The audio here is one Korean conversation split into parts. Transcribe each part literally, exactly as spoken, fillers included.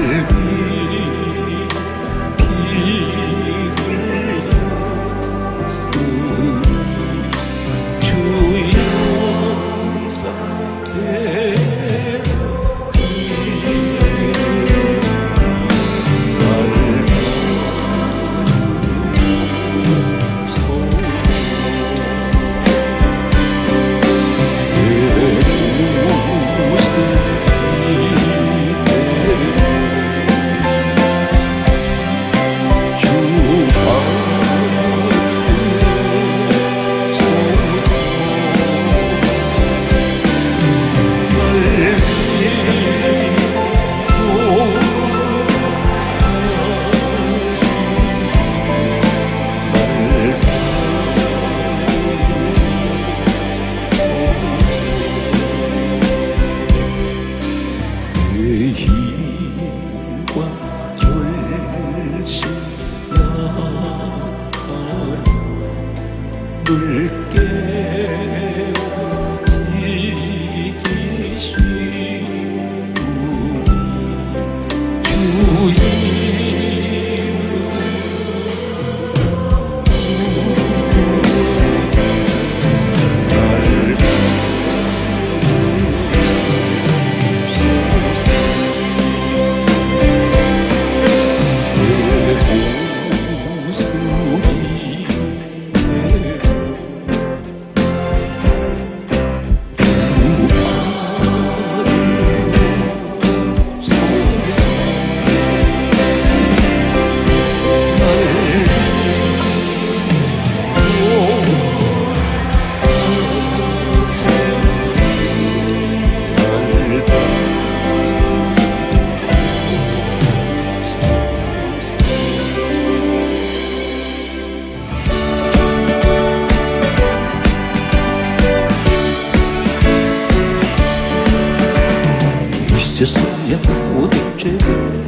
세상의 모든 죄를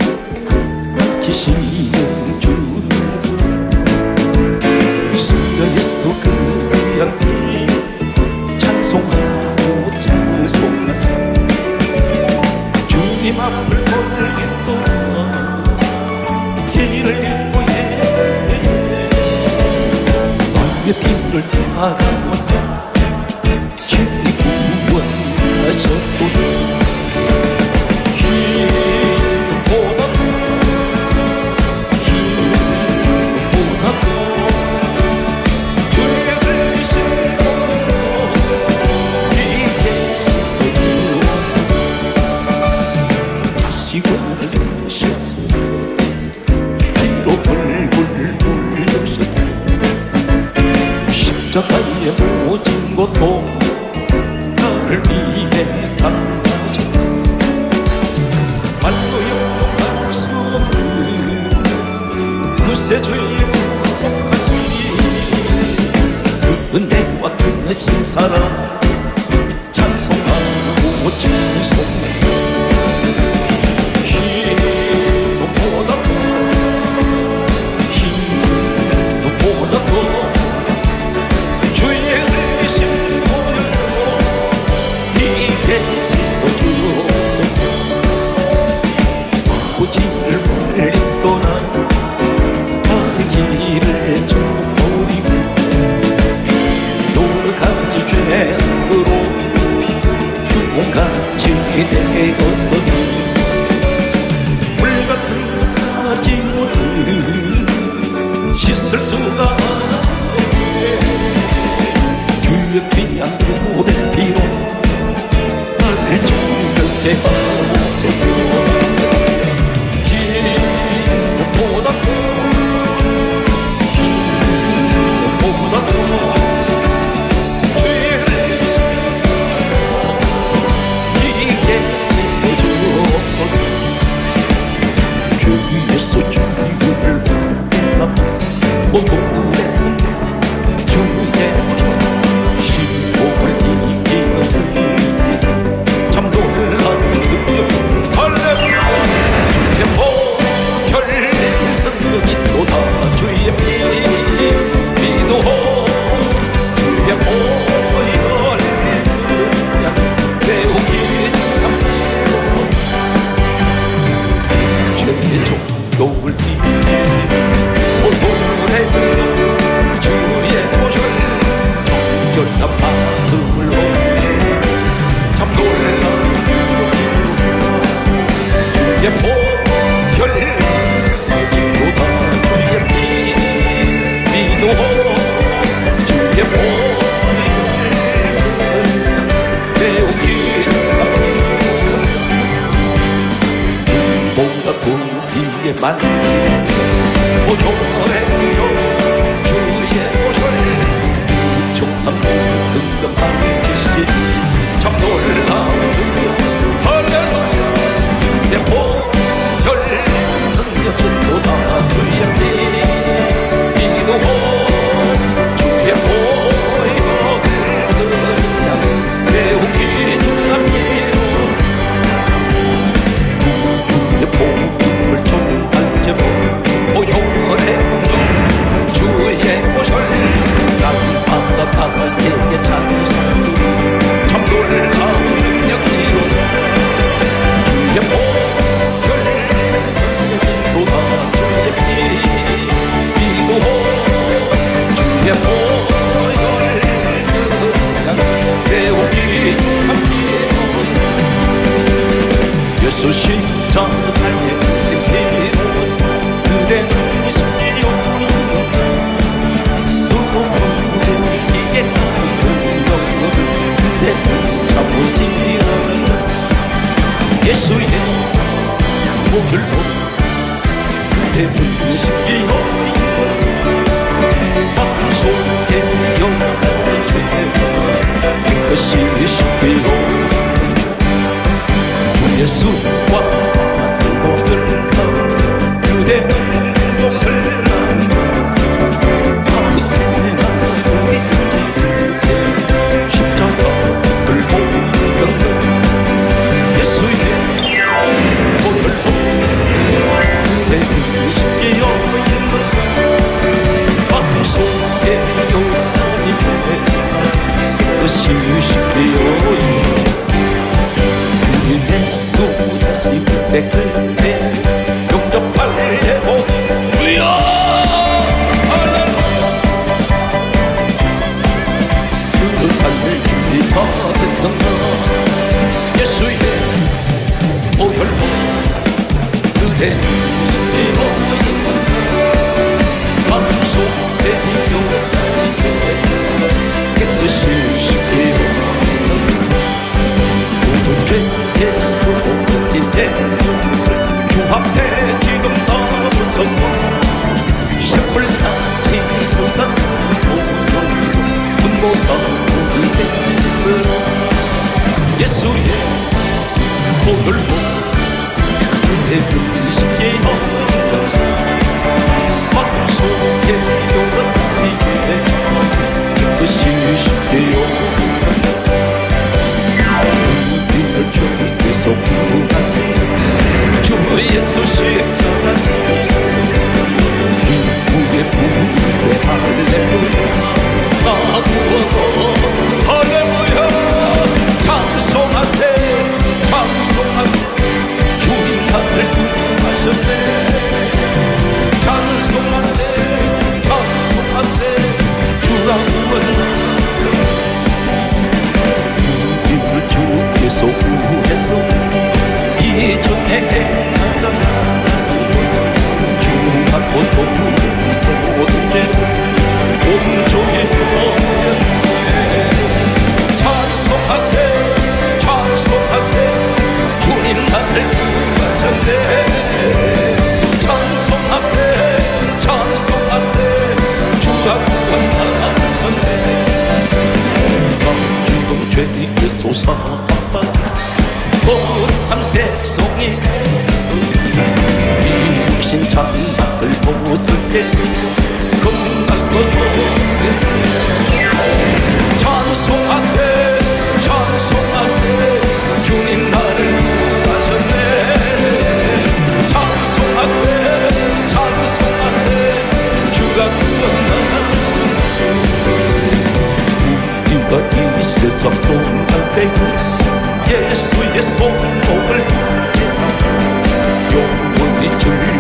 지시는 주 성령에서 그 귀한 피 찬송하고 찬송하세 주님 앞을 걸겠도다 길을 인도해 나의 길을 따라와서 진리 구원하셨도다 십자가의 모진 고통 나를 위해 당하셨다 말로 형용할 수 없는 그새 죄의 무섭하시니 그 은혜와 그 신사랑 찬송하고 찬송하세 되어서 물같은 가지고는 씻을 수가 없네 주의 귀한 모든 피로 나를 정결케 하소서 힘보다 힘보다 더 주위에서 주님을 만나 고통의 문제 주의 신복을 이기는 승리 참 놀라운 능력 할렐루야 주의 보 결례는 능력이 또다 주의 피 기도호 주의 보 할렐루야 배우기 주의 종교를 띠 오늘의 주의 보혈 정결한 마음으로 참 놀라운 주의 보혈 보다 주의 피 비도 주의 보혈 배우기 보다 부디에 만 보혈의 주의 보혈 촉한 등급한 기시 참 놀라운 능력 할렐루야 내 보혈 능력보다 주의 피 비도 주의 보혈을 그냥 배우기 합니다 주의 복음을 전한 제목 보혈의 능력 주의 보혈 나는 바다바다 내게 찬송 참 놀라운 능력이로 주의 보혈 능력보다 주의 피 비도 주의 보혈 그냥 배우기 합니다 예수 십자가의 피로써 그대는 이십이요 누구에게 능력을 그대는 참으지는 예수의 보혈로 그대는 이십이요 방송의 영광을 주의 그것이 이십이요 예수와 서로를 그대는 목을 아무데나 어디든지 십자가를 보는 예수의 보혈로 그대는 쉽게요 방송의 영광이 그것이 쉽게요 예수 다시 그때 그때 용접할 때고 주여 할렐루야 그 하늘 준비 다 됐던가 예수의 보혈로 그대 주여 방송의 용접할 깨끗이 쉽게요 죄의 무딘데 주 앞에 지금 나서서 샘물 다시 솟아 눈보다 우리의 씻으러 예수의 보혈로 그대 분식의 어린다 막속의 용은 이기에 그것이 쉽게요 우리를 주님께서 부르하신 주 예수 십자가 이후에 부르세 할렐루야 아무어도 할렐루야 찬송하세 찬송하세 주님 나를 구하셨네 찬송하세 찬송하세 주라 구원나 우리를 주께서 구해서 이전에 행하던 주 받고 또 모든 죄 온종일 버렸네 찬송하세 찬송하세 주님 나를 구하셨네 찬송하세 찬송하세 주가 구원하셨네 지금 죄의 솟아 거룩한 백성이 이 육신 장막을 벗을 때 금방거도 찬송하세 찬송하세 주님 나를 구하셨네 찬송하세 찬송하세 주가 구원하셨네 우리가 이 세상 떠날 때 예수의 손목을 영원히 줄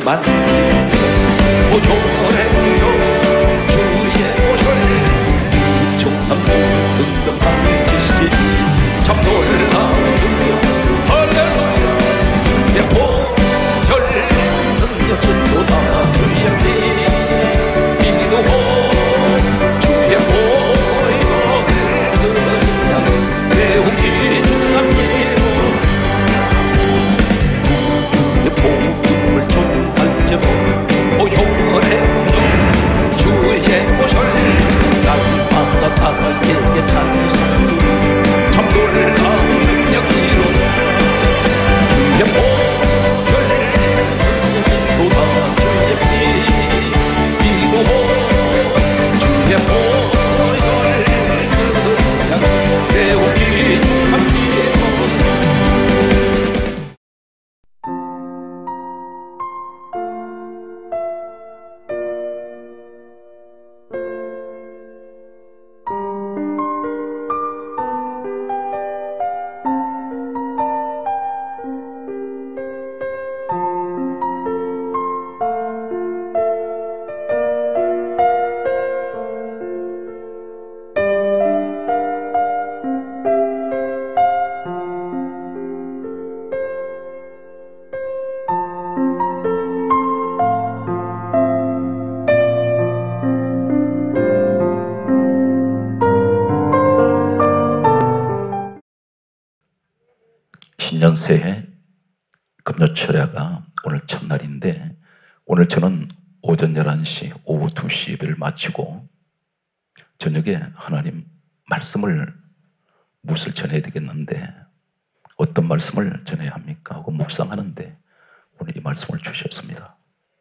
만지시고 보혈의 능력 주의 보혈 촉함 등등 만지시니 참 놀라운 능력 할렐루야 주의 보혈 능력이 보다 주의 피 믿고 주의 보혈을 그냥 배우기 중합니다 복음을 전할 제목 보혈의 능력 주의 보혈 날마다 다에게 찾는 성도 참 놀라운 능력이로 주의 보혈 능력보다 주의 피 기도 주의 보혈 그냥 배우기 중합니다 신년 새해 금요 철야가 오늘 첫날인데 오늘 저는 오전 열한 시, 오후 두 시 예배를 마치고 저녁에 하나님 말씀을 무엇을 전해야 되겠는데 어떤 말씀을 전해야 합니까? 하고 묵상하는데 오늘 이 말씀을 주셨습니다.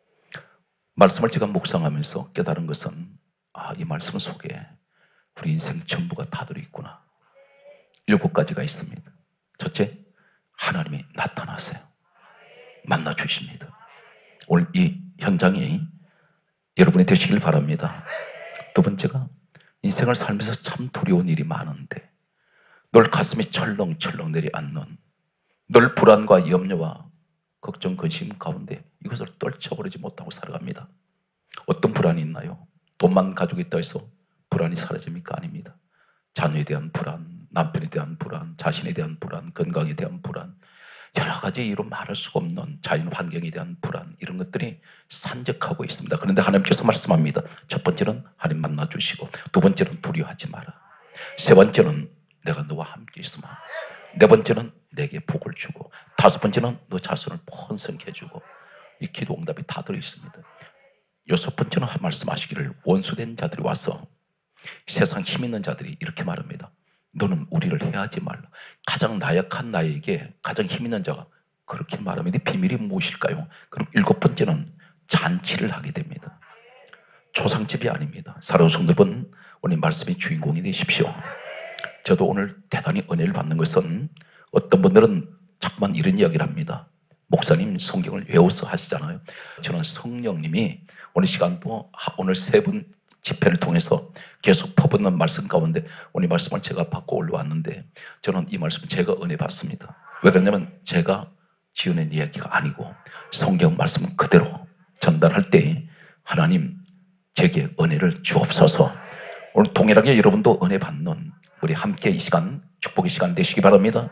말씀을 제가 묵상하면서 깨달은 것은 아, 이 말씀 속에 우리 인생 전부가 다 들어있구나. 일곱 가지가 있습니다. 첫째, 하나님이 나타나세요. 만나 주십니다. 오늘 이 현장이 여러분이 되시길 바랍니다. 두 번째가 인생을 살면서 참 두려운 일이 많은데 늘 가슴이 철렁철렁 내려앉는 늘 불안과 염려와 걱정, 근심 가운데 이것을 떨쳐버리지 못하고 살아갑니다. 어떤 불안이 있나요? 돈만 가지고 있다 해서 불안이 사라집니까? 아닙니다. 자녀에 대한 불안, 남편에 대한 불안, 자신에 대한 불안, 건강에 대한 불안, 여러 가지 이유로 말할 수가 없는 자연 환경에 대한 불안, 이런 것들이 산적하고 있습니다. 그런데 하나님께서 말씀합니다. 첫 번째는 하나님 만나 주시고, 두 번째는 두려워하지 마라. 세 번째는 내가 너와 함께 있으마. 네 번째는 내게 복을 주고, 다섯 번째는 너 자손을 번성케 해주고. 이 기도 응답이 다 들어있습니다. 여섯 번째는 말씀하시기를 원수된 자들이 와서 세상 힘 있는 자들이 이렇게 말합니다. 너는 우리를 해하지 말라. 가장 나약한 나에게 가장 힘 있는 자가 그렇게 말하면 이 비밀이 무엇일까요? 그럼 일곱 번째는 잔치를 하게 됩니다. 초상집이 아닙니다. 사랑하는 성도분, 오늘 말씀의 주인공이 되십시오. 저도 오늘 대단히 은혜를 받는 것은 어떤 분들은 자꾸만 이런 이야기를 합니다. 목사님 성경을 외워서 하시잖아요. 저는 성령님이 오늘 시간도 오늘 세 분 집회를 통해서 계속 퍼붓는 말씀 가운데 오늘 말씀을 제가 받고 올라왔는데 저는 이 말씀을 제가 은혜 받습니다. 왜 그러냐면 제가 지어낸 이야기가 아니고 성경 말씀 그대로 전달할 때 하나님 제게 은혜를 주옵소서. 오늘 동일하게 여러분도 은혜 받는 우리 함께 이 시간 축복의 시간 되시기 바랍니다.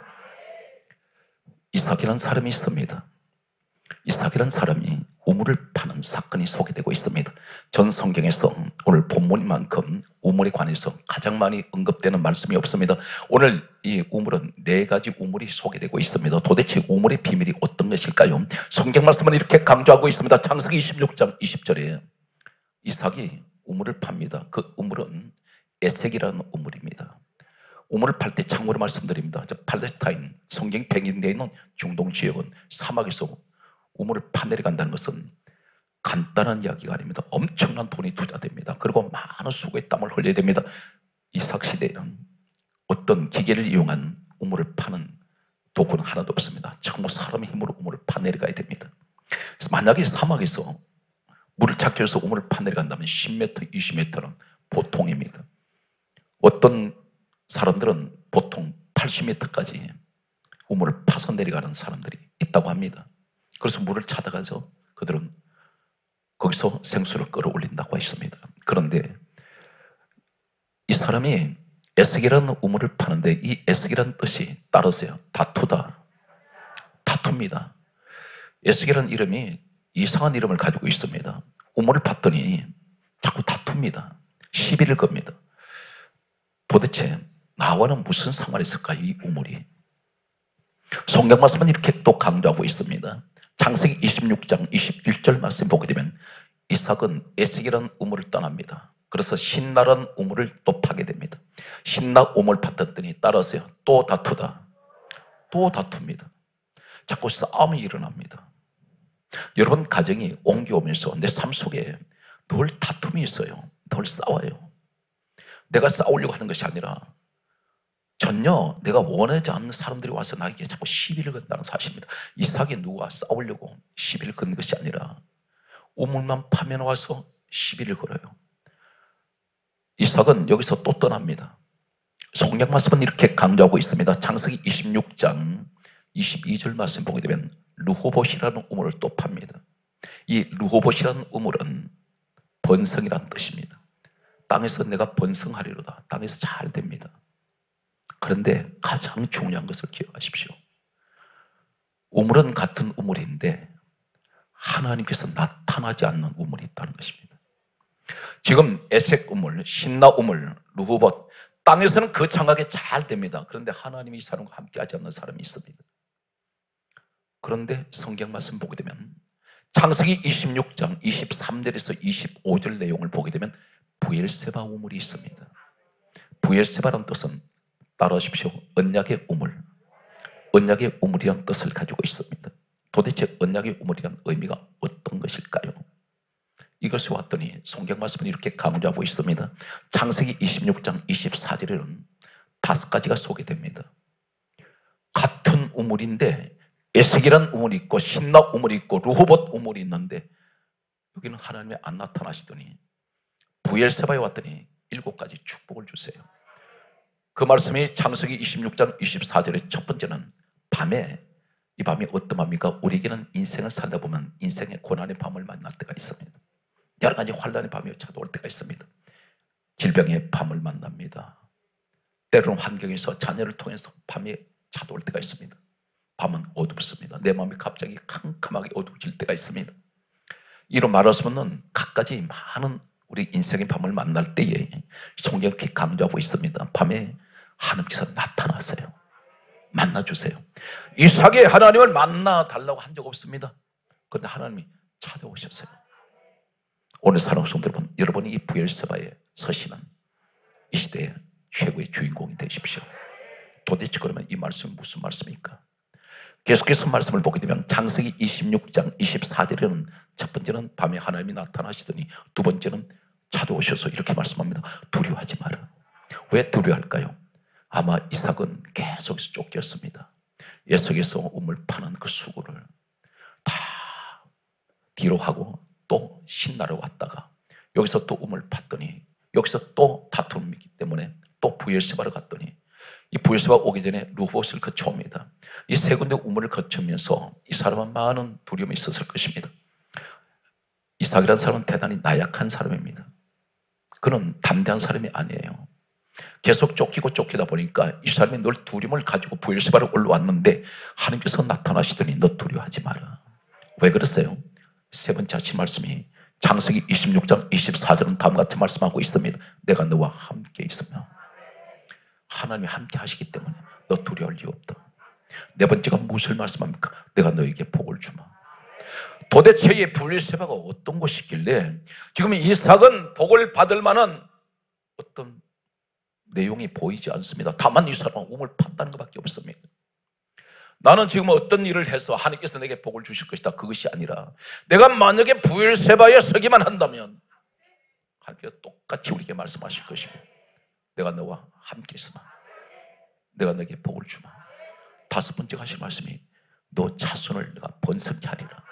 이삭이라는 사람이 있습니다. 이삭이라는 사람이 우물을 파는 사건이 소개되고 있습니다. 전 성경에서 오늘 본문만큼 우물에 관해서 가장 많이 언급되는 말씀이 없습니다. 오늘 이 우물은 네 가지 우물이 소개되고 있습니다. 도대체 우물의 비밀이 어떤 것일까요? 성경 말씀은 이렇게 강조하고 있습니다. 창세기 이십육 장 이십 절에 이삭이 우물을 팝니다. 그 우물은 에색이라는 우물입니다. 우물을 팔 때 참고로 말씀드립니다. 팔레스타인 성경이 백인되어 있는 중동 지역은 사막에서 우물을 파내려간다는 것은 간단한 이야기가 아닙니다. 엄청난 돈이 투자됩니다. 그리고 많은 수고의 땀을 흘려야 됩니다. 이삭 시대에는 어떤 기계를 이용한 우물을 파는 도구는 하나도 없습니다. 전부 사람의 힘으로 우물을 파내려가야 됩니다. 그래서 만약에 사막에서 물을 찾기 위해서 우물을 파내려간다면 십 미터, 이십 미터는 보통입니다. 어떤 사람들은 보통 팔십 미터까지 우물을 파서 내려가는 사람들이 있다고 합니다. 그래서 물을 찾아가서 그들은 거기서 생수를 끌어올린다고 했습니다. 그런데 이 사람이 에색이라는 우물을 파는데 이 에색이라는 뜻이 따르세요. 다투다. 다툽니다. 에색이라는 이름이 이상한 이름을 가지고 있습니다. 우물을 팠더니 자꾸 다툽니다. 시비를 겁니다. 도대체 나와는 무슨 상관이 있을까 이 우물이. 성경 말씀은 이렇게 또 강조하고 있습니다. 창세기 이십육 장 이십일 절 말씀 보게 되면 이삭은 에색이라는 우물을 떠납니다. 그래서 신나라는 우물을 또 파게 됩니다. 신나 우물 팠더니 따라서요. 또 다투다. 또 다툽니다. 자꾸 싸움이 일어납니다. 여러분 가정이 옮겨오면서 내 삶 속에 늘 다툼이 있어요. 늘 싸워요. 내가 싸우려고 하는 것이 아니라 전혀 내가 원하지 않는 사람들이 와서 나에게 자꾸 시비를 건다는 사실입니다. 이삭이 누구와 싸우려고 시비를 건 것이 아니라 우물만 파면 와서 시비를 걸어요. 이삭은 여기서 또 떠납니다. 성경 말씀은 이렇게 강조하고 있습니다. 창세기 이십육 장 이십이 절 말씀 보게 되면 르호봇이라는 우물을 또 팝니다. 이 르호봇이라는 우물은 번성이라는 뜻입니다. 땅에서 내가 번성하리로다. 땅에서 잘 됩니다. 그런데 가장 중요한 것을 기억하십시오. 우물은 같은 우물인데 하나님께서 나타나지 않는 우물이 있다는 것입니다. 지금 에색 우물, 신나 우물, 르호봇, 땅에서는 거창하게 잘 됩니다. 그런데 하나님이 이 사람과 함께하지 않는 사람이 있습니다. 그런데 성경 말씀 보게 되면 창세기 이십육 장 이십삼 절에서 이십오 절 내용을 보게 되면 브엘세바 우물이 있습니다. 브엘세바라는 뜻은 따라하십시오. 언약의 우물, 언약의 우물이라는 뜻을 가지고 있습니다. 도대체 언약의 우물이란 의미가 어떤 것일까요? 이것이 왔더니 성경 말씀은 이렇게 강조하고 있습니다. 창세기 이십육 장 이십사 절에는 다섯 가지가 소개됩니다. 같은 우물인데 에색이라는 우물이 있고 신나 우물이 있고 르호봇 우물이 있는데 여기는 하나님이 안 나타나시더니 브엘세바에 왔더니 일곱 가지 축복을 주세요. 그 말씀이 창세기 이십육 장 이십사 절의 첫 번째는 밤에, 이 밤이 어떤 밤입니까? 우리에게는 인생을 살다 보면 인생의 고난의 밤을 만날 때가 있습니다. 여러 가지 환난의 밤이 찾아올 때가 있습니다. 질병의 밤을 만납니다. 때로는 환경에서 자녀를 통해서 밤이 찾아올 때가 있습니다. 밤은 어둡습니다. 내 마음이 갑자기 캄캄하게 어두워질 때가 있습니다. 이로 말하자면 갖가지 많은 우리 인생의 밤을 만날 때에 성경이 이렇게 강조하고 있습니다. 밤에 하나님께서 나타나세요. 만나주세요. 이삭이 하나님을 만나달라고 한 적 없습니다. 그런데 하나님이 찾아오셨어요. 오늘 사랑하는 성도 여러분, 여러분이 이 브엘세바에 서시는 이 시대의 최고의 주인공이 되십시오. 도대체 그러면 이 말씀이 무슨 말씀입니까? 계속해서 말씀을 보게 되면 창세기 이십육 장 이십사 절에는 첫 번째는 밤에 하나님이 나타나시더니 두 번째는 찾아오셔서 이렇게 말씀합니다. 두려워하지 마라. 왜 두려워할까요? 아마 이삭은 계속해서 쫓겼습니다. 에색에서 우물 파는 그 수고를 다 뒤로 하고 또 신나러 왔다가 여기서 또 우물 팠더니 여기서 또 다툼이기 때문에 또 브엘세바로 갔더니 이 브엘세바 오기 전에 르호봇을 거쳐옵니다. 이 세 군데 우물을 거치면서 이 사람은 많은 두려움이 있었을 것입니다. 이삭이라는 사람은 대단히 나약한 사람입니다. 그는 담대한 사람이 아니에요. 계속 쫓기고 쫓기다 보니까 이 사람이 늘 두려움을 가지고 브엘세바로 올라왔는데 하나님께서 나타나시더니 너 두려워하지 마라. 왜 그랬어요? 세 번째 아침 말씀이 창세기 이십육 장 이십사 절은 다음과 같은 말씀하고 있습니다. 내가 너와 함께 있으며 하나님이 함께 하시기 때문에 너 두려워할 이유 없다. 네 번째가 무엇을 말씀합니까? 내가 너에게 복을 주마. 도대체 이 브엘세바가 어떤 것이길래 지금 이삭은 복을 받을 만한 어떤 내용이 보이지 않습니다. 다만 이 사람은 우물 팠다는 것밖에 없습니다. 나는 지금 어떤 일을 해서 하나님께서 내게 복을 주실 것이다, 그것이 아니라 내가 만약에 브엘세바에 서기만 한다면 하나님께서 똑같이 우리에게 말씀하실 것입니다. 내가 너와 함께 있으마. 내가 너에게 복을 주마. 다섯 번째가 하실 말씀이 너 자손을 내가 번성케 하리라.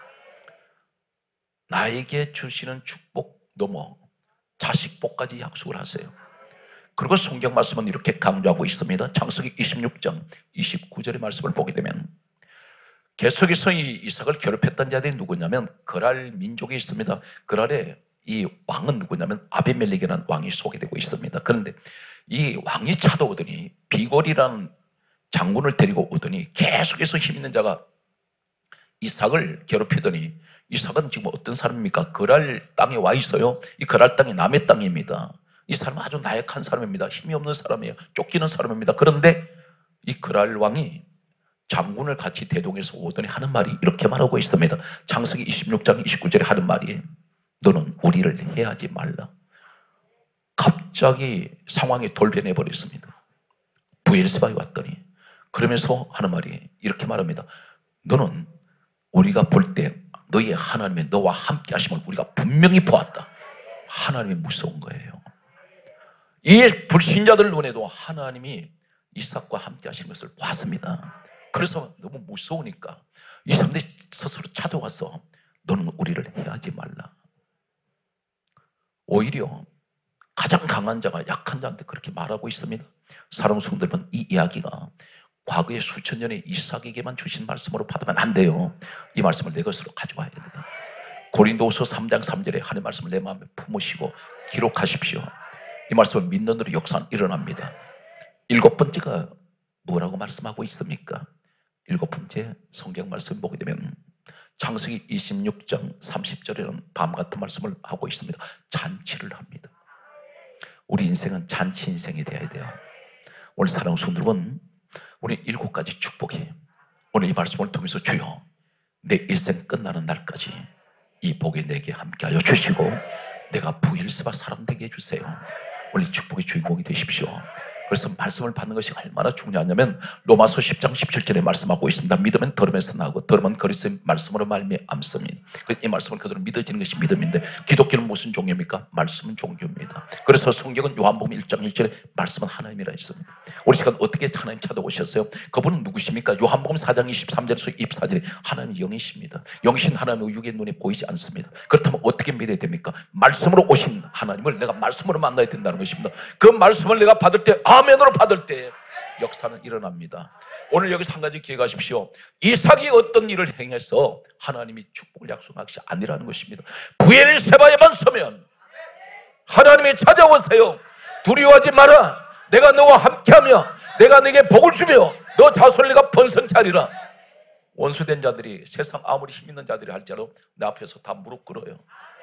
나에게 주시는 축복 넘어 자식 복까지 약속을 하세요. 그리고 성경 말씀은 이렇게 강조하고 있습니다. 창세기 이십육 장 이십구 절의 말씀을 보게 되면 계속해서 이 이삭을 괴롭혔던 자들이 누구냐면 그랄 민족이 있습니다. 그랄에 이 왕은 누구냐면 아비멜렉이라는 왕이 소개되고 있습니다. 그런데 이 왕이 찾아오더니 비골이라는 장군을 데리고 오더니 계속해서 힘 있는 자가 이삭을 괴롭히더니 이삭은 지금 어떤 사람입니까? 그랄 땅에 와 있어요. 이 그랄 땅이 남의 땅입니다. 이 사람은 아주 나약한 사람입니다. 힘이 없는 사람이에요. 쫓기는 사람입니다. 그런데 이 그랄 왕이 장군을 같이 대동해서 오더니 하는 말이 이렇게 말하고 있습니다. 창세기 이십육 장 이십구 절에 하는 말이 너는 우리를 해하지 말라. 갑자기 상황이 돌변해 버렸습니다. 브엘세바에 왔더니 그러면서 하는 말이 이렇게 말합니다. 너는 우리가 볼 때 너의 하나님의 너와 함께 하심을 우리가 분명히 보았다. 하나님이 무서운 거예요. 이 불신자들 눈에도 하나님이 이삭과 함께 하신 것을 봤습니다. 그래서 너무 무서우니까 이 사람들이 스스로 찾아와서 너는 우리를 해하지 말라. 오히려 가장 강한 자가 약한 자한테 그렇게 말하고 있습니다. 사랑하는 성도들은 이 이야기가 과거에 수천 년의 이삭에게만 주신 말씀으로 받으면 안 돼요. 이 말씀을 내 것으로 가져와야 돼요. 고린도후서 삼 장 삼 절에 하나님의 말씀을 내 마음에 품으시고 기록하십시오. 이 말씀을 믿는 대로 역사는 일어납니다. 일곱 번째가 뭐라고 말씀하고 있습니까? 일곱 번째 성경 말씀 보게 되면 창세기 이십육 장 삼십 절에는 다음 같은 말씀을 하고 있습니다. 잔치를 합니다. 우리 인생은 잔치 인생이 되어야 돼요. 오늘 사랑하는 성도들은 우리 일곱 가지 축복이 오늘 이 말씀을 통해서 주여 내 일생 끝나는 날까지 이 복이 내게 함께하여 주시고 내가 브엘세바 사람 되게 해주세요. 오늘 이 축복의 주인공이 되십시오. 그래서 말씀을 받는 것이 얼마나 중요하냐면 로마서 십 장 십칠 절에 말씀하고 있습니다. 믿음은 들음에서 나고 들음은 그리스도의 말씀으로 말미암습니다. 이 말씀을 그대로 믿어지는 것이 믿음인데 기독교는 무슨 종교입니까? 말씀은 종교입니다. 그래서 성경은 요한복음 일 장 일 절에 말씀은 하나님이라 했습니다. 우리 시간 어떻게 하나님 찾아오셨어요? 그분은 누구십니까? 요한복음 사 장 이십삼 절에서 이십사 절에 하나님 영이십니다. 영이신 하나님은 육의 눈에 보이지 않습니다. 그렇다면 어떻게 믿어야 됩니까? 말씀으로 오신 하나님을 내가 말씀으로 만나야 된다는 것입니다. 그 말씀을 내가 받을 때 아멘으로 받을 때 역사는 일어납니다. 오늘 여기서 한 가지 기억하십시오. 이삭이 어떤 일을 행해서 하나님이 축복을 약속한 것이 아니라는 것입니다. 브엘세바에만 서면 하나님이 찾아오세요. 두려워하지 마라. 내가 너와 함께하며 내가 네게 복을 주며 너 자손을 내가 번성케하리라. 원수된 자들이 세상 아무리 힘 있는 자들이 할지라도 내 앞에서 다 무릎 꿇어요.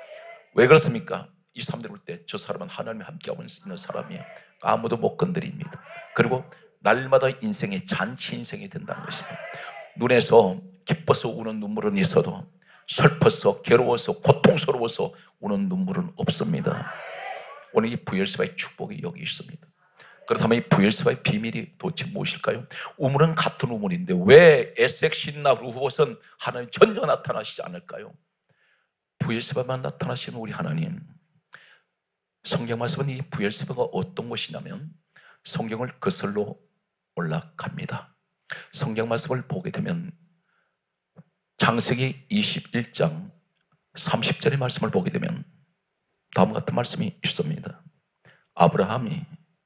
왜 그렇습니까? 이 사람들 볼 때 저 사람은 하나님이 함께하고 있는 사람이에요. 아무도 못 건드립니다. 그리고 날마다 인생의 잔치 인생이 된다는 것입니다. 눈에서 기뻐서 우는 눈물은 있어도 슬퍼서 괴로워서 고통스러워서 우는 눈물은 없습니다. 오늘 이 브엘세바의 축복이 여기 있습니다. 그렇다면 이 브엘세바의 비밀이 도대체 무엇일까요? 우물은 같은 우물인데 왜 에색 신나 루후봇은 하나님 전혀 나타나시지 않을까요? 브엘세바만 나타나시는 우리 하나님. 성경 말씀은 이 브엘세바가 어떤 것이냐면 성경을 거슬러 올라갑니다. 성경 말씀을 보게 되면 창세기 이십일 장 삼십 절의 말씀을 보게 되면 다음 같은 말씀이 있습니다. 아브라함이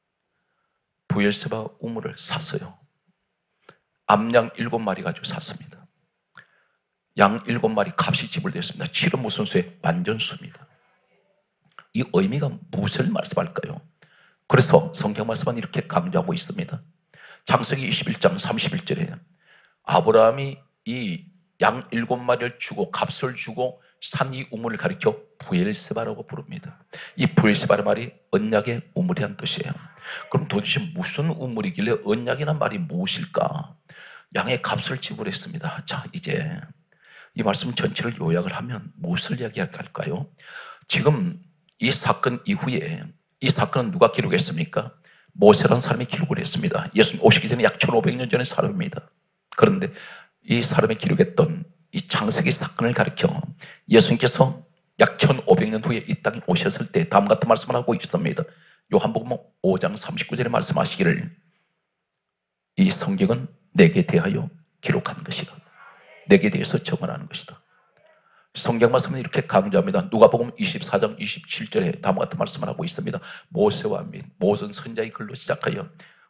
브엘세바 우물을 샀어요. 암양 일곱 마리 가지고 샀습니다. 양 일곱 마리 값이 지불됐습니다. 칠은 무슨 수에? 완전수입니다. 이 의미가 무엇을 말씀할까요? 그래서 성경 말씀은 이렇게 강조하고 있습니다. 창세기 이십일 장 삼십일 절에 아브라함이 이 양 일곱 마리를 주고 값을 주고 산 이 우물을 가리켜 브엘세바라고 부릅니다. 이 브엘세바의 말이 언약의 우물이란 뜻이에요. 그럼 도대체 무슨 우물이길래 언약이란 말이 무엇일까? 양의 값을 지불했습니다. 자, 이제 이 말씀 전체를 요약을 하면 무엇을 이야기할까요? 지금 이 사건 이후에 이 사건은 누가 기록했습니까? 모세라는 사람이 기록을 했습니다. 예수님 오시기 전에 약 천오백 년 전의 사람입니다. 그런데 이 사람이 기록했던 이 창세기 사건을 가리켜 예수님께서 약 천오백 년 후에 이 땅에 오셨을 때 다음 같은 말씀을 하고 있습니다. 요한복음 오 장 삼십구 절에 말씀하시기를 이 성경은 내게 대하여 기록한 것이다. 내게 대해서 정언하는 것이다. 성경 말씀은 이렇게 강조합니다. 누가복음 이십사 장 이십칠 절에 다음과 같은 말씀을 하고 있습니다. 모세와 및 모든 선자의 글로 시작하여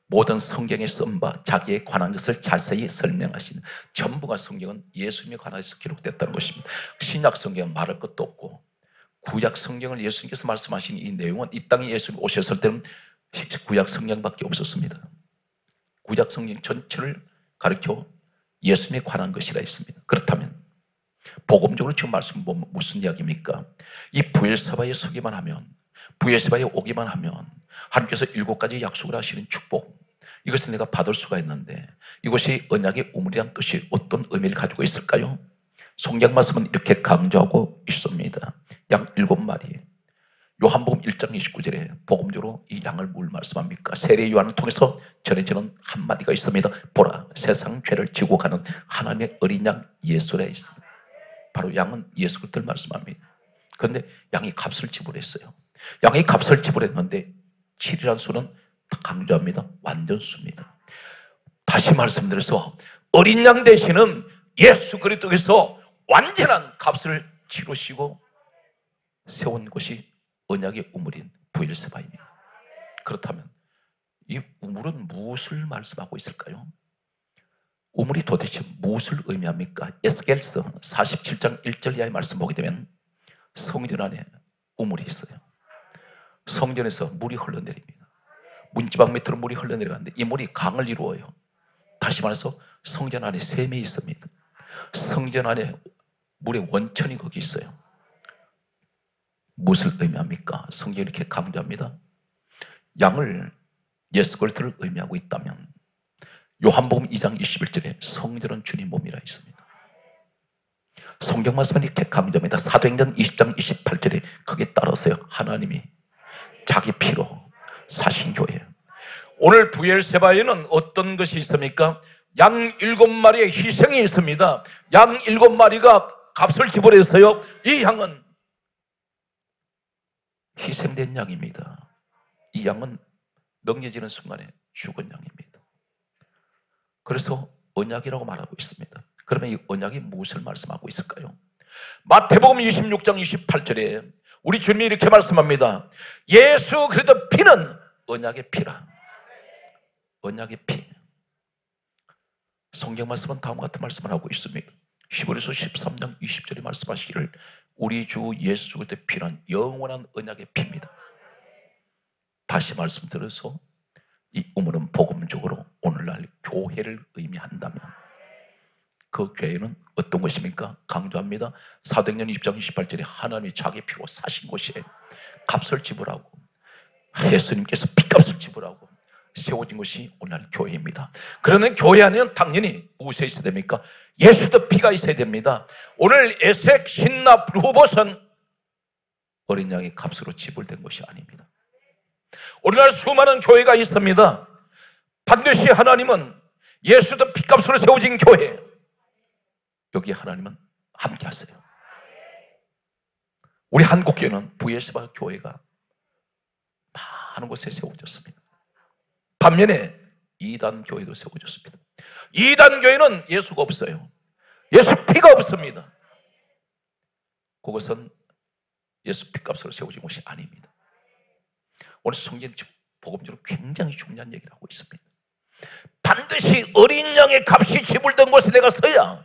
모든 성경에 쓴 바 자기에 관한 것을 자세히 설명하시는 전부가 성경은 예수님에 관해서 기록됐다는 것입니다. 신약 성경은 말할 것도 없고 구약 성경을 예수님께서 말씀하신 이 내용은 이 땅에 예수님 오셨을 때는 구약 성경밖에 없었습니다. 구약 성경 전체를 가르쳐 예수님에 관한 것이라 했습니다. 그렇다면 복음적으로 지금 말씀 보면 무슨 이야기입니까? 이 부엘세바에 서기만 하면, 부엘세바에 오기만 하면 하나님께서 일곱 가지 약속을 하시는 축복, 이것을 내가 받을 수가 있는데 이것이 언약의 우물이란 뜻이 어떤 의미를 가지고 있을까요? 성경 말씀은 이렇게 강조하고 있습니다. 양 일곱 마리. 요한복음 일 장 이십구 절에 복음적으로 이 양을 뭘 말씀합니까? 세례 요한을 통해서 전해지는 한마디가 있습니다. 보라, 세상 죄를 지고 가는 하나님의 어린 양 예수라 있습니다. 바로 양은 예수 그리스도를 말씀합니다. 그런데 양이 값을 지불했어요. 양이 값을 지불했는데 칠이라는 수는 강조합니다. 완전수입니다. 다시 말씀드려서 어린 양 되시는 예수 그리스도께서 완전한 값을 치르시고 세운 곳이 언약의 우물인 부엘세바입니다. 그렇다면 이 우물은 무엇을 말씀하고 있을까요? 우물이 도대체 무엇을 의미합니까? 에스겔서 사십칠 장 일 절 이하의 말씀 보게 되면 성전 안에 우물이 있어요. 성전에서 물이 흘러내립니다. 문지방 밑으로 물이 흘러내려가는데 이 물이 강을 이루어요. 다시 말해서 성전 안에 샘이 있습니다. 성전 안에 물의 원천이 거기 있어요. 무엇을 의미합니까? 성경이 이렇게 강조합니다. 양을 예수 그리스도를 의미하고 있다면 요한복음 이 장 이십일 절에 성전은 주님 몸이라 있습니다. 성경 말씀은 이렇게 강조합니다. 사도행전 이십 장 이십팔 절에 거기에 따라서요, 하나님이 자기 피로 사신 교회. 오늘 부엘세바에는 어떤 것이 있습니까? 양 일곱 마리의 희생이 있습니다. 양 일곱 마리가 값을 지불했어요. 이 양은 희생된 양입니다. 이 양은 넘겨지는 순간에 죽은 양입니다. 그래서 언약이라고 말하고 있습니다. 그러면 이 언약이 무엇을 말씀하고 있을까요? 마태복음 이십육 장 이십팔 절에 우리 주님이 이렇게 말씀합니다. 예수 그리스도 피는 언약의 피라. 언약의 피. 성경 말씀은 다음과 같은 말씀을 하고 있습니다. 히브리서 십삼 장 이십 절에 말씀하시기를 우리 주 예수 그리스도의 피는 영원한 언약의 피입니다. 다시 말씀드려서 이 우물은 복음적으로 오늘날 교회를 의미한다면 그 교회는 어떤 것입니까? 강조합니다. 사도행전 이십 장 이십팔 절에 하나님이 자기 피로 사신 곳에 값을 지불하고 예수님께서 피값을 지불하고 세워진 것이 오늘날 교회입니다. 그러면 교회 안에는 당연히 무엇이 있어야 됩니까? 예수의 피가 있어야 됩니다. 오늘 에색, 신납, 루봇은 어린 양의 값으로 지불된 것이 아닙니다. 오늘날 수많은 교회가 있습니다. 반드시 하나님은 예수의 피값으로 세워진 교회, 여기 하나님은 함께 하세요. 우리 한국교회는 부엘세바 교회가 많은 곳에 세워졌습니다. 반면에 이단 교회도 세워졌습니다. 이단 교회는 예수가 없어요. 예수 피가 없습니다. 그것은 예수 피값으로 세워진 것이 아닙니다. 오늘 성경 복음적으로 굉장히 중요한 얘기를 하고 있습니다. 반드시 어린 양의 값이 지불된 곳에 내가 서야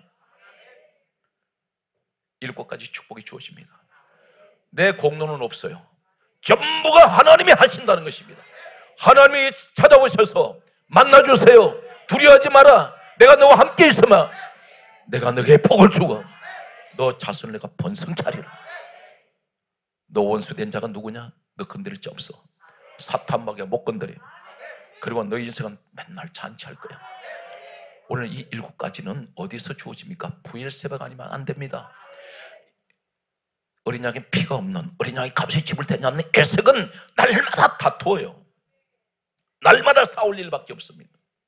일곱 가지 축복이 주어집니다. 내 공로는 없어요. 전부가 하나님이 하신다는 것입니다. 하나님이 찾아오셔서 만나주세요. 두려워하지 마라. 내가 너와 함께 있으면 내가 너에게 복을 주고 너 자손을 내가 번성 차리라. 너 원수된 자가 누구냐? 너 건드릴 자 없어. 사탄 마귀가 못 건드려. 그리고 너 인생은 맨날 잔치할 거야. 오늘 이 일곱 가지는 어디서 주어집니까? 부엘세바가 아니면 안 됩니다. 어린 양의 피가 없는, 어린 양의 값이 지불되지 않는 에색은 날마다 다투어요. 날마다 싸울 일밖에 없습니다.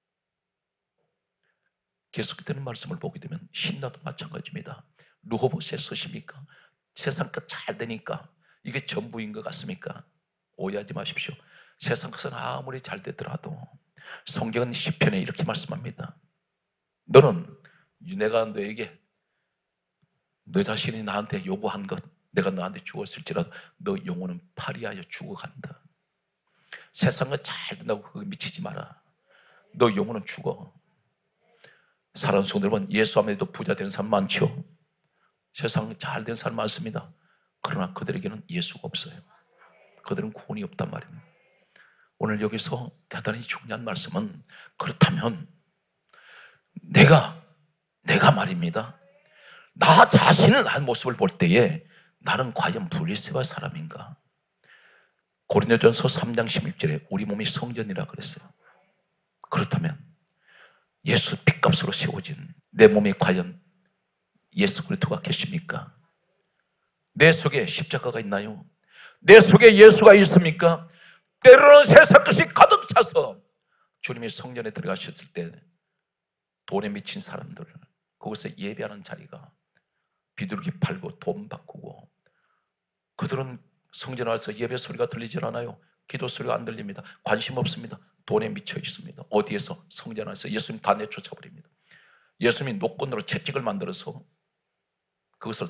계속되는 말씀을 보게 되면 신나도 마찬가지입니다. 르호봇에 서십니까? 세상 것 잘 되니까 이게 전부인 것 같습니까? 오해하지 마십시오. 세상 것은 아무리 잘 되더라도 성경은 시편에 이렇게 말씀합니다. 너는 내가 너에게 너 자신이 나한테 요구한 것 내가 너한테 주었을지라도 너 영혼은 파리하여 죽어간다. 세상 것 잘 된다고 그거 미치지 마라. 너 영혼은 죽어. 사랑하는 성도 여러분, 예수 안에도 부자 되는 사람 많죠. 세상 잘 된 사람 많습니다. 그러나 그들에게는 예수가 없어요. 그들은 구원이 없단 말입니다. 오늘 여기서 대단히 중요한 말씀은, 그렇다면 내가 내가 말입니다, 나 자신을 난 모습을 볼 때에 나는 과연 블레셋의 사람인가? 고린도전서 삼 장 십육 절에 우리 몸이 성전이라 그랬어요. 그렇다면 예수 핏값으로 세워진 내 몸이 과연 예수 그리스도가 계십니까? 내 속에 십자가가 있나요? 내 속에 예수가 있습니까? 때로는 세상 것이 가득 차서 주님이 성전에 들어가셨을 때 돈에 미친 사람들, 그곳에 예배하는 자리가 비둘기 팔고 돈 바꾸고, 그들은 성전에 와서 예배 소리가 들리질 않아요. 기도 소리가 안 들립니다. 관심 없습니다. 돈에 미쳐 있습니다. 어디에서? 성전 안에서. 예수님 다 내쫓아 버립니다. 예수님이 노건으로 채찍을 만들어서 그것을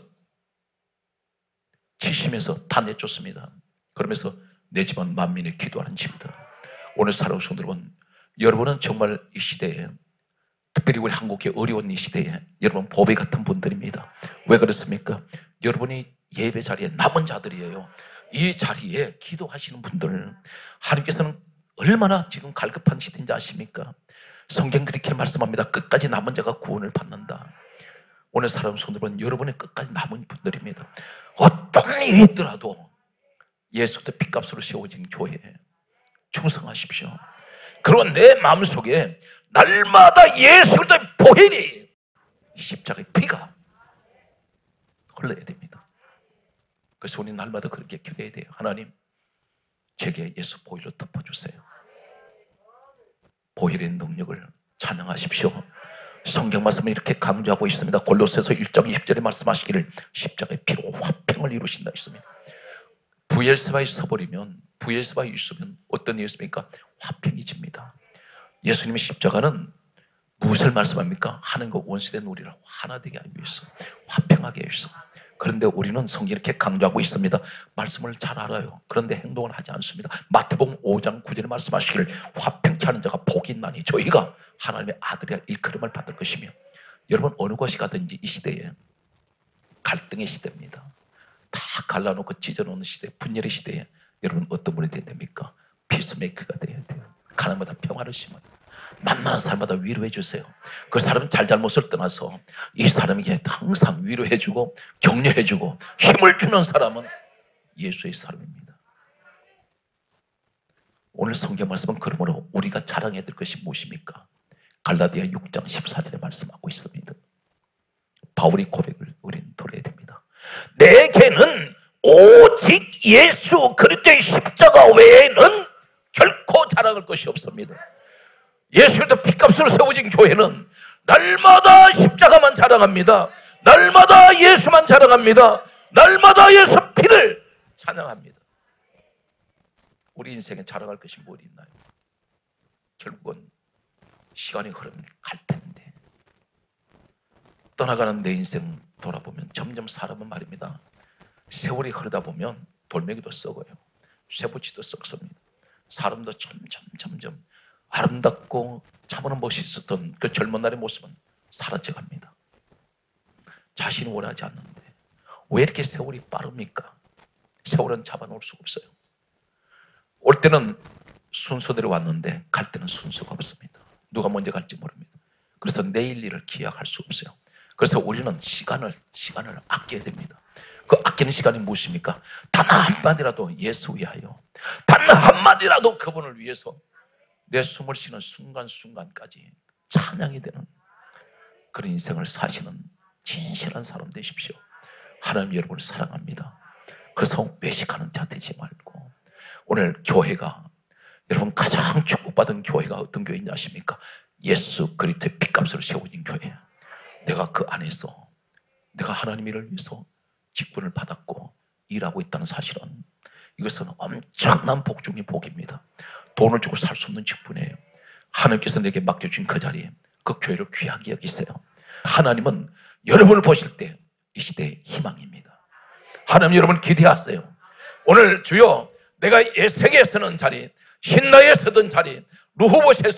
치시면서 다 내쫓습니다. 그러면서 내 집은 만민의 기도하는 집이다. 오늘 살아오신 성도 여러분, 여러분은 정말 이 시대에, 특별히 우리 한국의 어려운 이 시대에 여러분 보배 같은 분들입니다. 왜 그렇습니까? 여러분이 예배 자리에 남은 자들이에요. 이 자리에 기도하시는 분들, 하나님께서는 얼마나 지금 갈급한 시대인지 아십니까? 성경 그렇게 말씀합니다. 끝까지 남은 자가 구원을 받는다. 오늘 살아오신 성도 여러분, 여러분의 끝까지 남은 분들입니다. 어떤 일이 있더라도 예수도 핏값으로 세워진 교회에 충성하십시오. 그리고 내 마음속에 날마다 예수 그리스도의 보혈이, 십자가의 피가 흘러야 됩니다. 그래서 우리 날마다 그렇게 기도해야 돼요. 하나님, 제게 예수 보혈로 덮어주세요. 보혈의 능력을 찬양하십시오. 성경 말씀을 이렇게 강조하고 있습니다. 골로새서 일 장 이십 절에 말씀하시기를 십자가의 피로 화평을 이루신다 했습니다. 부엘세바에 서버리면, 부엘세바에 있으면 어떤 일이 있습니까? 화평이 집니다. 예수님의 십자가는 무엇을 말씀합니까? 하나님과 원수된 우리를 하나 되게 하기 위해서, 화평하게 하기 위해서. 그런데 우리는 성경이 이렇게 강조하고 있습니다. 말씀을 잘 알아요. 그런데 행동을 하지 않습니다. 마태복음 오 장 구 절에 말씀하시기를 화평케 하는 자가 복이 있나니 저희가 하나님의 아들이라 일컬음을 받을 것이며. 여러분, 어느 곳이 가든지 이 시대에 갈등의 시대입니다. 다 갈라놓고 찢어놓는 시대, 분열의 시대에 여러분 어떤 분이 돼야 됩니까? 피스메이커가 돼야 돼요. 가나마다 평화를 심어요. 만나는 사람마다 위로해 주세요. 그 사람은 잘잘못을 떠나서 이 사람에게 항상 위로해 주고 격려해 주고 힘을 주는 사람은 예수의 사람입니다. 오늘 성경 말씀은 그러므로 우리가 자랑해야 될 것이 무엇입니까? 갈라디아 육 장 십사 절에 말씀하고 있습니다. 바울의 고백을 우리는 들어야 됩니다. 내게는 오직 예수 그리스도의 십자가 외에는 결코 자랑할 것이 없습니다. 예수의 핏값으로 세워진 교회는 날마다 십자가만 자랑합니다. 날마다 예수만 자랑합니다. 날마다 예수 피를 찬양합니다. 우리 인생에 자랑할 것이 무엇이 있나요? 결국은 시간이 흐르면 갈 텐데, 떠나가는 내 인생 돌아보면 점점 사람은 말입니다, 세월이 흐르다 보면 돌멩이도 썩어요. 쇠붙이도 썩습니다. 사람도 점점 점점 아름답고 참으로 멋있었던 그 젊은 날의 모습은 사라져갑니다. 자신이 원하지 않는데 왜 이렇게 세월이 빠릅니까? 세월은 잡아놓을 수가 없어요. 올 때는 순서대로 왔는데 갈 때는 순서가 없습니다. 누가 먼저 갈지 모릅니다. 그래서 내일 일을 기약할 수 없어요. 그래서 우리는 시간을 시간을 아껴야 됩니다. 그 아끼는 시간이 무엇입니까? 단 한마디라도 예수 위하여, 단 한마디라도 그분을 위해서 내 숨을 쉬는 순간순간까지 찬양이 되는 그런 인생을 사시는 진실한 사람 되십시오. 하나님 여러분을 사랑합니다. 그래서 외식하는 자 되지 말고, 오늘 교회가, 여러분 가장 축복받은 교회가 어떤 교회인지 아십니까? 예수 그리스도의 핏값으로 세워진 교회. 내가 그 안에서 내가 하나님 일을 위해서 직분을 받았고 일하고 있다는 사실은, 이것은 엄청난 복 중의 복입니다. 돈을 주고 살 수 없는 직분이에요. 하나님께서 내게 맡겨준 그 자리에 그 교회를 귀하게 여기세요. 하나님은 여러분을 보실 때 이 시대의 희망입니다. 하나님 여러분 기대하세요. 오늘 주여, 내가 에색에 서는 자리, 신라에 서던 자리, 르호봇에서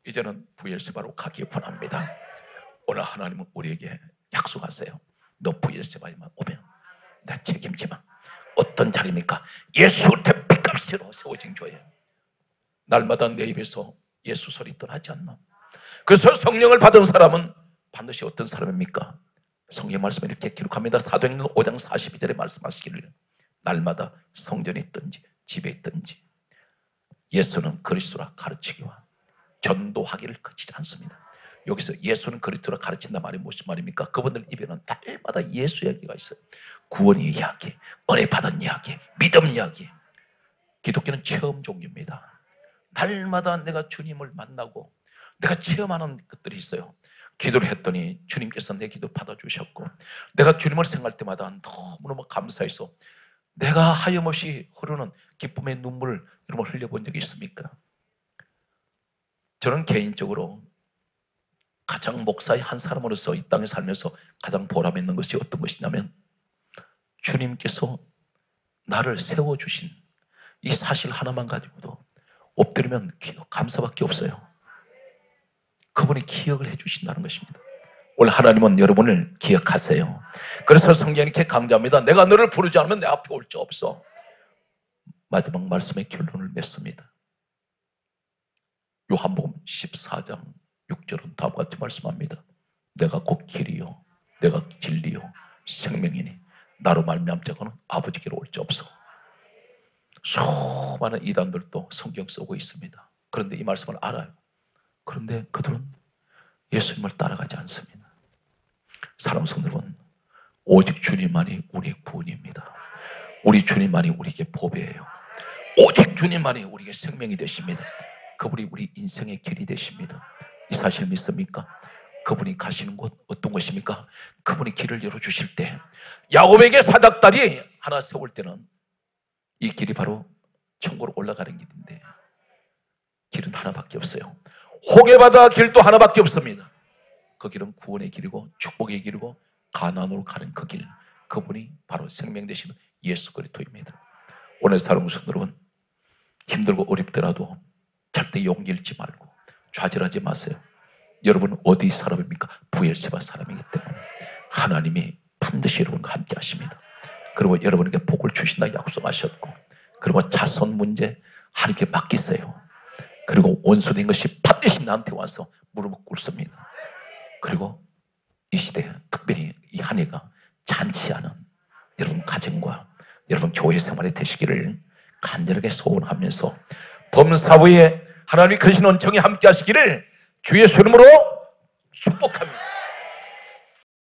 이제는 부엘세바로 가기 원합니다. 오늘 하나님은 우리에게 약속하세요. 너 부엘세바에만 오면 나 책임지마. 어떤 자리입니까? 예수한테 핏값으로 세워진 교회. 날마다 내 입에서 예수 소리 떠나지 않나? 그래서 성령을 받은 사람은 반드시 어떤 사람입니까? 성경 말씀에 이렇게 기록합니다. 사도행전 오 장 사십이 절에 말씀하시기를 날마다 성전에 있든지 집에 있든지 예수는 그리스도라 가르치기와 전도하기를 그치지 않습니다. 여기서 예수는 그리스도라 가르친다 말이 무슨 말입니까? 그분들 입에는 날마다 예수 이야기가 있어요. 구원의 이야기, 은혜 받은 이야기, 믿음 이야기. 기독교는 체험 종교입니다. 날마다 내가 주님을 만나고 내가 체험하는 것들이 있어요. 기도를 했더니 주님께서 내 기도 받아주셨고, 내가 주님을 생각할 때마다 너무너무 감사해서 내가 하염없이 흐르는 기쁨의 눈물을 여러분 흘려본 적이 있습니까? 저는 개인적으로 가장 목사의 한 사람으로서 이 땅에 살면서 가장 보람 있는 것이 어떤 것이냐면, 주님께서 나를 세워주신 이 사실 하나만 가지고도 엎드리면 감사밖에 없어요. 그분이 기억을 해주신다는 것입니다. 오늘 하나님은 여러분을 기억하세요. 그래서 성경이 이렇게 강조합니다. 내가 너를 부르지 않으면 내 앞에 올 자 없어. 마지막 말씀의 결론을 맺습니다. 요한복음 십사 장 육 절은 다음과 같이 말씀합니다. 내가 곧 길이요 내가 진리요 생명이니 나로 말미암 자고는 아버지께로 올 자 없어. 수많은 이단들도 성경 쓰고 있습니다. 그런데 이 말씀을 알아요. 그런데 그들은 예수님을 따라가지 않습니다. 사랑하는 성도 여러분, 오직 주님만이 우리의 구원입니다. 우리 주님만이 우리에게 보배예요. 오직 주님만이 우리에게 생명이 되십니다. 그분이 우리 인생의 길이 되십니다. 이 사실 믿습니까? 그분이 가시는 곳 어떤 곳입니까? 그분이 길을 열어주실 때, 야곱에게 사닥다리 하나 세울 때는 이 길이 바로 천국으로 올라가는 길인데 길은 하나밖에 없어요. 호계바다 길도 하나밖에 없습니다. 그 길은 구원의 길이고 축복의 길이고 가나안으로 가는 그 길, 그분이 바로 생명 되시는 예수 그리스도입니다. 오늘 사랑하는 성도 여러분, 힘들고 어렵더라도 절대 용기 잃지 말고 좌절하지 마세요. 여러분 어디 사람입니까? 부엘세바 사람이기 때문에 하나님이 반드시 여러분과 함께 하십니다. 그리고 여러분에게 복을 주신다 약속하셨고, 그리고 자손 문제 하나님께 맡기세요. 그리고 원수된 것이 반드시 나한테 와서 무릎을 꿇습니다. 그리고 이 시대에 특별히 이 한 해가 잔치하는 여러분 가정과 여러분 교회 생활이 되시기를 간절하게 소원하면서 범사부에 하나님이 크신 은총이 함께 하시기를 주의 이름으로 축복합니다.